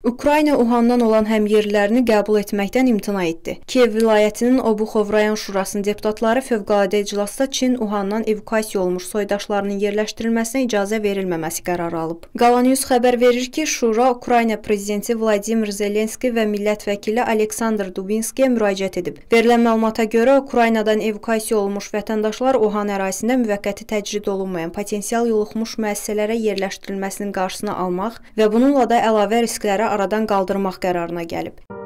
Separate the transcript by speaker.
Speaker 1: Ukrayna Uhandan olan həmyerlilərini qəbul etməkdən imtina etdi. Kiyev vilayətinin Obuxov rayon şurasının deputatları fövqəladə iclasda Çin Uhandan evakuasiya olmuş soydaşlarının yerləşdirilməsinə icazə verilməməsi qərarı alıb. Qalanews xəbər verir ki, şura Ukrayna prezidenti Vladimir Zelenski və millət vəkili Aleksandr Dubinskiyə müraciət edib. Verilən məlumata görə Ukraynadan evakuasiya olmuş vətəndaşlar Uhan ərazisində müvəqqəti təcrid olunmayan potensial yoluxmuş müəssisələrə yerləşdirilməsinin qarşısını almaq və bununla da əlavə riskləri aradan qaldırmaq qərarına gəlib.